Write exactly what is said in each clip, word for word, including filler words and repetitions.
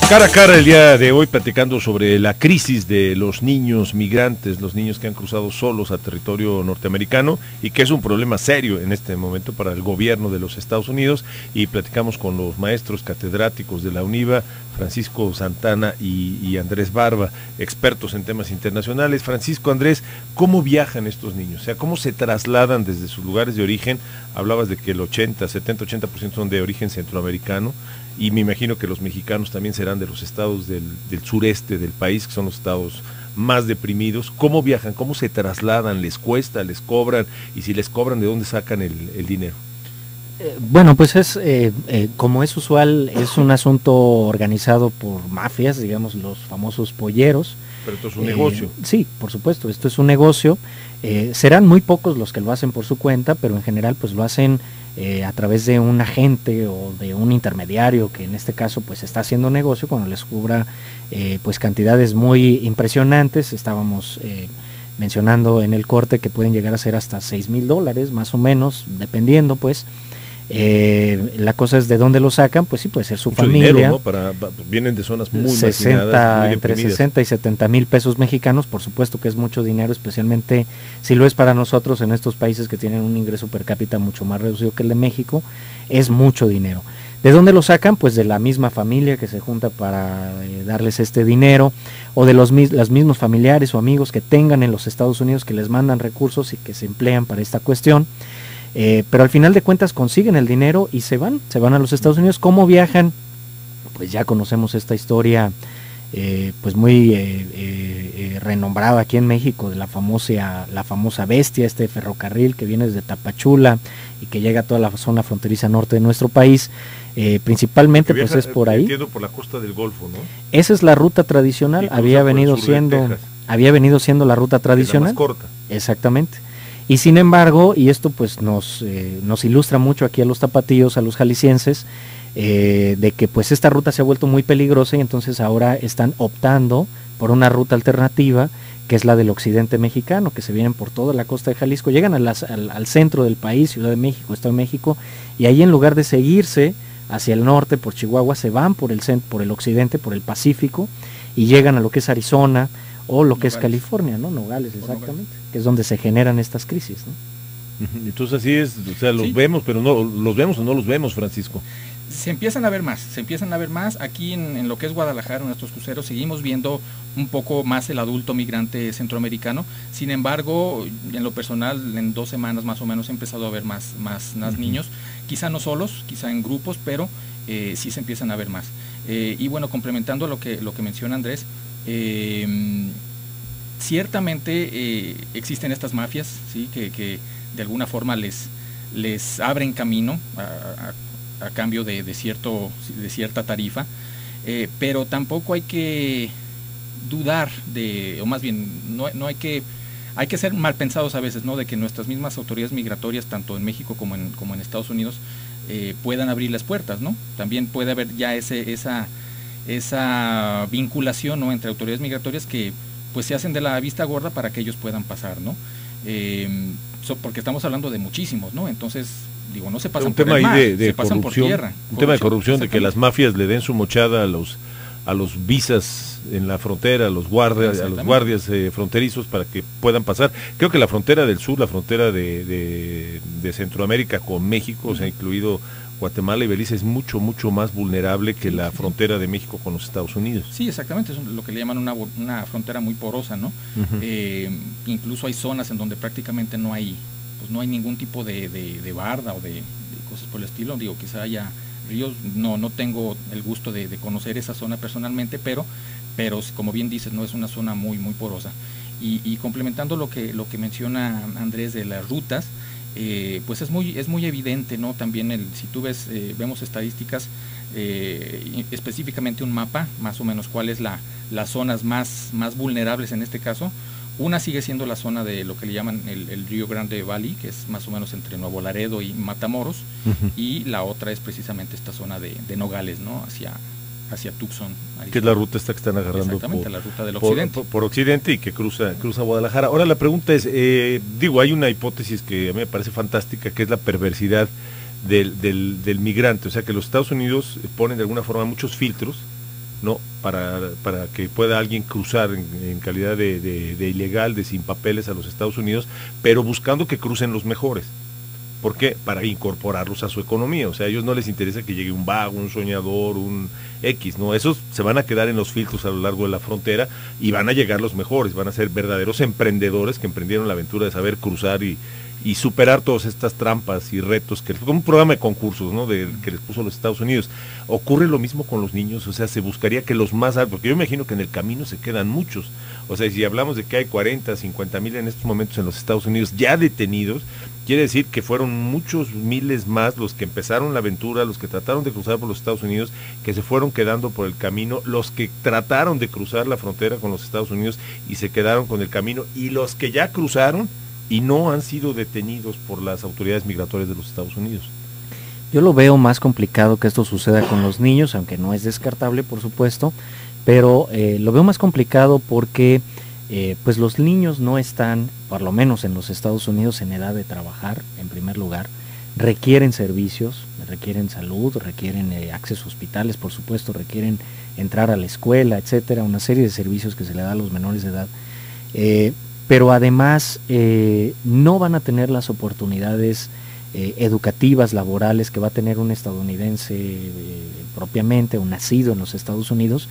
Cara a cara el día de hoy platicando sobre la crisis de los niños migrantes, los niños que han cruzado solos a territorio norteamericano y que es un problema serio en este momento para el gobierno de los Estados Unidos, y platicamos con los maestros catedráticos de la UNIVA, Francisco Santana y, y Andrés Barba, expertos en temas internacionales. Francisco, Andrés, ¿cómo viajan estos niños? O sea, ¿cómo se trasladan desde sus lugares de origen? Hablabas de que el ochenta, setenta, ochenta por ciento son de origen centroamericano, y me imagino que los mexicanos también serán de los estados del, del sureste del país, que son los estados más deprimidos. ¿Cómo viajan? ¿Cómo se trasladan? ¿Les cuesta? ¿Les cobran? Y si les cobran, ¿de dónde sacan el, el dinero? Eh, bueno, pues es, eh, eh, como es usual, es un asunto organizado por mafias, digamos, los famosos polleros. Pero esto es un eh, negocio. Sí, por supuesto, esto es un negocio. Eh, serán muy pocos los que lo hacen por su cuenta, pero en general pues lo hacen eh, a través de un agente o de un intermediario que en este caso pues está haciendo negocio cuando les cubra eh, pues cantidades muy impresionantes. Estábamos eh, mencionando en el corte que pueden llegar a ser hasta seis mil dólares más o menos, dependiendo pues. Eh, la cosa es de dónde lo sacan, pues sí, puede ser su Mucho familia. Dinero, ¿no? Para, vienen de zonas muy sesenta, muy entre sesenta y setenta mil pesos mexicanos, por supuesto que es mucho dinero, especialmente si lo es para nosotros en estos países que tienen un ingreso per cápita mucho más reducido que el de México, es mucho dinero. ¿De dónde lo sacan? Pues de la misma familia que se junta para eh, darles este dinero, o de los, los mismos familiares o amigos que tengan en los Estados Unidos que les mandan recursos y que se emplean para esta cuestión. Eh, pero al final de cuentas consiguen el dinero y se van, se van a los Estados Unidos. ¿Cómo viajan? Pues ya conocemos esta historia eh, pues muy eh, eh, eh, renombrada aquí en México, de la famosa, la famosa Bestia, este ferrocarril que viene desde Tapachula y que llega a toda la zona fronteriza norte de nuestro país, eh, principalmente viaja, pues es por ahí. Entiendo, por la costa del Golfo, ¿no? Esa es la ruta tradicional, había venido siendo, había venido siendo la ruta tradicional. Es la más corta. Exactamente. Y sin embargo, y esto pues nos, eh, nos ilustra mucho aquí a los tapatíos, a los jaliscienses, eh, de que pues esta ruta se ha vuelto muy peligrosa y entonces ahora están optando por una ruta alternativa, que es la del occidente mexicano, que se vienen por toda la costa de Jalisco, llegan a las, al, al centro del país, Ciudad de México, Estado de México, y ahí en lugar de seguirse hacia el norte por Chihuahua, se van por el, por el occidente, por el Pacífico, y llegan a lo que es Arizona, o lo que Nogales. Es California, ¿no? Nogales, exactamente, Nogales. Que es donde se generan estas crisis, ¿no? Entonces así es, o sea, los sí. vemos, pero no, los vemos o no los vemos, Francisco. Se empiezan a ver más, se empiezan a ver más, aquí en, en lo que es Guadalajara, en nuestros cruceros, seguimos viendo un poco más el adulto migrante centroamericano. Sin embargo, en lo personal, en dos semanas más o menos he empezado a ver más, más, más uh-huh. niños, quizá no solos, quizá en grupos, pero eh, sí se empiezan a ver más. Eh, y bueno, complementando lo que, lo que menciona Andrés, Eh, ciertamente eh, existen estas mafias, ¿sí? que, que de alguna forma les, les abren camino a, a, a cambio de, de, cierto, de cierta tarifa, eh, pero tampoco hay que dudar de, o más bien no, no hay que hay que ser mal pensados a veces, ¿no? De que nuestras mismas autoridades migratorias, tanto en México como en, como en Estados Unidos, eh, puedan abrir las puertas, ¿no? También puede haber ya ese, esa esa vinculación, ¿no? Entre autoridades migratorias que pues se hacen de la vista gorda para que ellos puedan pasar, ¿no? Eh, so, porque estamos hablando de muchísimos, ¿no? Entonces, digo, no se pasan un por tema el mar, ahí de, de se pasan por tierra. Un tema de corrupción, de que las mafias le den su mochada a los a los visas en la frontera, a los guardias, a los guardias eh, fronterizos para que puedan pasar. Creo que la frontera del sur, la frontera de, de, de Centroamérica con México, uh-huh. o sea, incluido Guatemala y Belice, es mucho, mucho más vulnerable que la frontera de México con los Estados Unidos. Sí, exactamente, es lo que le llaman una, una frontera muy porosa, ¿no? Uh-huh. eh, incluso hay zonas en donde prácticamente no hay, pues no hay ningún tipo de, de, de barda o de, de cosas por el estilo. Digo, quizá haya ríos, no, no tengo el gusto de, de conocer esa zona personalmente, pero, pero como bien dices, no es una zona muy, muy porosa. Y, y complementando lo que, lo que menciona Andrés de las rutas, Eh, pues es muy es muy evidente, ¿no? También el, si tú ves, eh, vemos estadísticas, eh, específicamente un mapa, más o menos cuál es la, las zonas más, más vulnerables en este caso. Una sigue siendo la zona de lo que le llaman el, el Río Grande Valley, que es más o menos entre Nuevo Laredo y Matamoros, uh-huh. y la otra es precisamente esta zona de, de Nogales, ¿no? Hacia hacia Tucson, Arizona. Que es la ruta esta que están agarrando por, la ruta del por, occidente. Por, por occidente y que cruza cruza Guadalajara. Ahora la pregunta es, eh, digo, hay una hipótesis que a mí me parece fantástica, que es la perversidad del, del, del migrante, o sea que los Estados Unidos ponen de alguna forma muchos filtros ¿no? Para, para que pueda alguien cruzar en, en calidad de, de, de ilegal, de sin papeles a los Estados Unidos, pero buscando que crucen los mejores. ¿Por qué? Para incorporarlos a su economía. O sea, a ellos no les interesa que llegue un vago, un soñador, un X, ¿no? Esos se van a quedar en los filtros a lo largo de la frontera y van a llegar los mejores, van a ser verdaderos emprendedores que emprendieron la aventura de saber cruzar y, y superar todas estas trampas y retos, que como un programa de concursos, ¿no? De, que les puso los Estados Unidos. Ocurre lo mismo con los niños, o sea, se buscaría que los más altos, porque yo imagino que en el camino se quedan muchos. O sea, si hablamos de que hay cuarenta, cincuenta mil en estos momentos en los Estados Unidos ya detenidos, quiere decir que fueron muchos miles más los que empezaron la aventura, los que trataron de cruzar por los Estados Unidos, que se fueron quedando por el camino, los que trataron de cruzar la frontera con los Estados Unidos y se quedaron con el camino, y los que ya cruzaron y no han sido detenidos por las autoridades migratorias de los Estados Unidos. Yo lo veo más complicado que esto suceda con los niños, aunque no es descartable, por supuesto, pero eh, lo veo más complicado porque eh, pues los niños no están, por lo menos en los Estados Unidos, en edad de trabajar, en primer lugar, requieren servicios, requieren salud, requieren eh, acceso a hospitales, por supuesto, requieren entrar a la escuela, etcétera, una serie de servicios que se le da a los menores de edad, eh, pero además eh, no van a tener las oportunidades eh, educativas, laborales que va a tener un estadounidense eh, propiamente, un nacido en los Estados Unidos,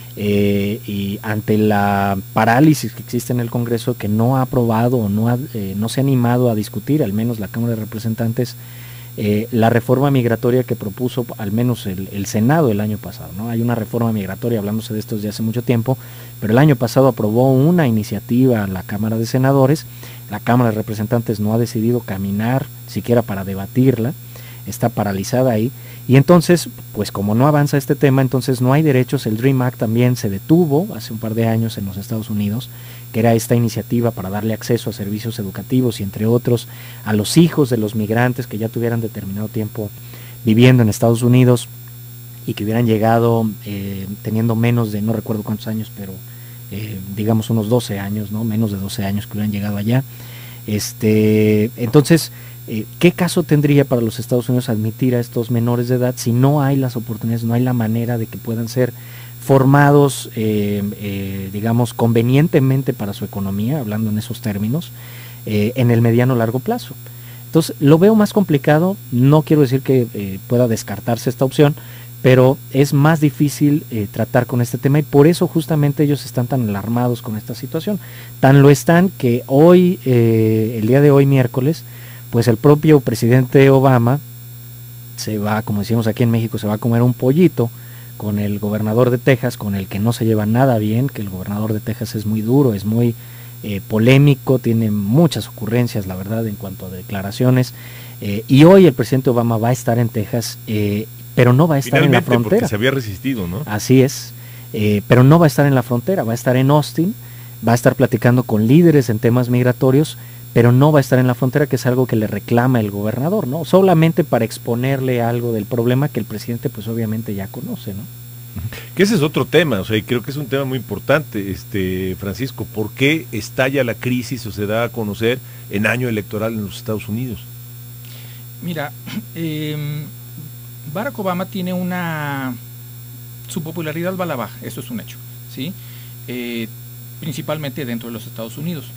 eh, y ante la parálisis que existe en el Congreso, que no ha aprobado o no, ha, eh, no se ha animado a discutir, al menos la Cámara de Representantes, eh, la reforma migratoria que propuso al menos el, el Senado el año pasado, ¿no? Hay una reforma migratoria, hablándose de esto desde hace mucho tiempo, pero el año pasado aprobó una iniciativa a la Cámara de Senadores, la Cámara de Representantes no ha decidido caminar siquiera para debatirla, está paralizada ahí, y entonces, pues como no avanza este tema, entonces no hay derechos. El DREAM Act también se detuvo hace un par de años en los Estados Unidos, que era esta iniciativa para darle acceso a servicios educativos y entre otros a los hijos de los migrantes que ya tuvieran determinado tiempo viviendo en Estados Unidos y que hubieran llegado eh, teniendo menos de, no recuerdo cuántos años, pero eh, digamos unos doce años, ¿no? Menos de doce años que hubieran llegado allá. Este, entonces, Eh, ¿qué caso tendría para los Estados Unidos admitir a estos menores de edad si no hay las oportunidades, no hay la manera de que puedan ser formados, eh, eh, digamos, convenientemente para su economía, hablando en esos términos, eh, en el mediano o largo plazo? Entonces, lo veo más complicado, no quiero decir que eh, pueda descartarse esta opción, pero es más difícil eh, tratar con este tema y por eso justamente ellos están tan alarmados con esta situación. Tan lo están que hoy, eh, el día de hoy, miércoles, pues el propio presidente Obama se va, como decimos aquí en México, se va a comer un pollito con el gobernador de Texas, con el que no se lleva nada bien, que el gobernador de Texas es muy duro, es muy eh, polémico, tiene muchas ocurrencias, la verdad, en cuanto a declaraciones, eh, y hoy el presidente Obama va a estar en Texas, eh, pero no va a estar Finalmente, en la frontera. porque se había resistido, ¿no? Así es, eh, pero no va a estar en la frontera, va a estar en Austin, va a estar platicando con líderes en temas migratorios, pero no va a estar en la frontera, que es algo que le reclama el gobernador, ¿no? Solamente para exponerle algo del problema que el presidente pues obviamente ya conoce, ¿no? Que ese es otro tema, o sea, y creo que es un tema muy importante, este Francisco, ¿por qué estalla la crisis o se da a conocer en año electoral en los Estados Unidos? Mira, eh, Barack Obama tiene una... su popularidad va a la baja, eso es un hecho, ¿sí? Eh, principalmente dentro de los Estados Unidos.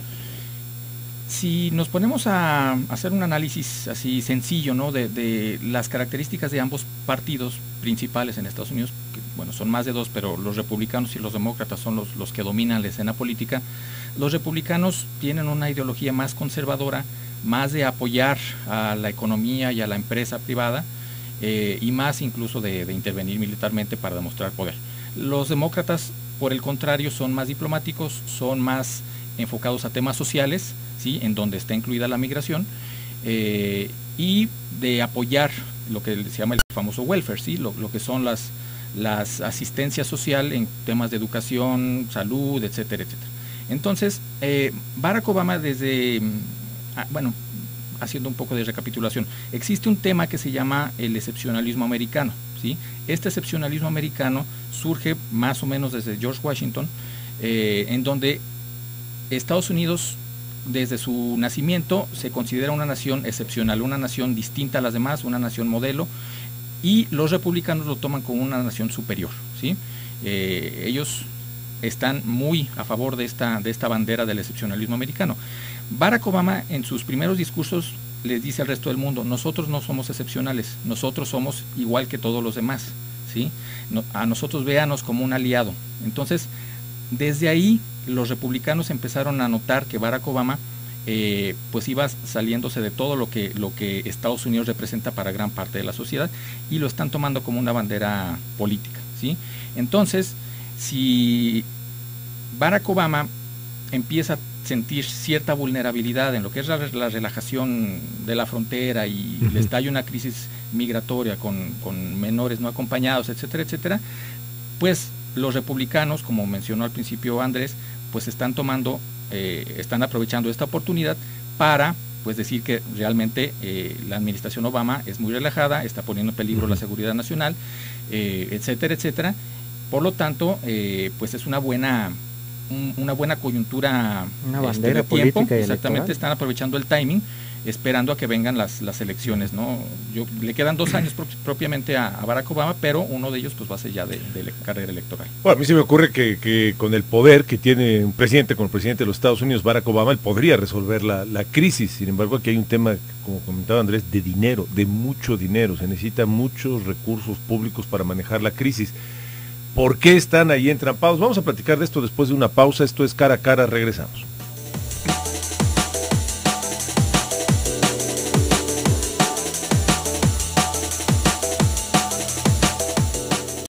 Si nos ponemos a hacer un análisis así sencillo, ¿no? de, de las características de ambos partidos principales en Estados Unidos, que bueno, son más de dos, pero los republicanos y los demócratas son los, los que dominan la escena política. Los republicanos tienen una ideología más conservadora, más de apoyar a la economía y a la empresa privada, eh, y más incluso de, de intervenir militarmente para demostrar poder. Los demócratas, por el contrario, son más diplomáticos, son más enfocados a temas sociales, ¿sí? En donde está incluida la migración, eh, y de apoyar lo que se llama el famoso welfare, ¿sí? lo, lo que son las, las asistencias social en temas de educación, salud, etcétera, etcétera. Entonces, eh, Barack Obama desde, ah, bueno, haciendo un poco de recapitulación, existe un tema que se llama el excepcionalismo americano, ¿sí? Este excepcionalismo americano surge más o menos desde George Washington, eh, en donde Estados Unidos, desde su nacimiento, se considera una nación excepcional, una nación distinta a las demás, una nación modelo, y los republicanos lo toman como una nación superior, ¿sí? Eh, ellos están muy a favor de esta, de esta bandera del excepcionalismo americano. Barack Obama en sus primeros discursos les dice al resto del mundo, nosotros no somos excepcionales, nosotros somos igual que todos los demás, ¿sí? No, a nosotros véanos como un aliado. Entonces, desde ahí los republicanos empezaron a notar que Barack Obama eh, pues iba saliéndose de todo lo que, lo que Estados Unidos representa para gran parte de la sociedad y lo están tomando como una bandera política, ¿sí? Entonces, si Barack Obama empieza a sentir cierta vulnerabilidad en lo que es la, la relajación de la frontera y uh-huh. le estalla una crisis migratoria con, con menores no acompañados, etcétera, etcétera, pues los republicanos, como mencionó al principio Andrés, pues están tomando, eh, están aprovechando esta oportunidad para pues decir que realmente eh, la administración Obama es muy relajada, está poniendo en peligro uh-huh. la seguridad nacional, eh, etcétera, etcétera. Por lo tanto, eh, pues es una buena un, una buena coyuntura, una bandera este, de tiempo, política y exactamente, electoral. Están aprovechando el timing, esperando a que vengan las, las elecciones, ¿no? Yo, le quedan dos años pro, propiamente a, a Barack Obama, pero uno de ellos pues va a ser ya de, de carrera electoral. Bueno, a mí se me ocurre que, que con el poder que tiene un presidente, con el presidente de los Estados Unidos, Barack Obama, él podría resolver la, la crisis. Sin embargo, aquí hay un tema, como comentaba Andrés, de dinero, de mucho dinero. Se necesitan muchos recursos públicos para manejar la crisis. ¿Por qué están ahí entrampados? Vamos a platicar de esto después de una pausa. Esto es Cara a Cara, regresamos.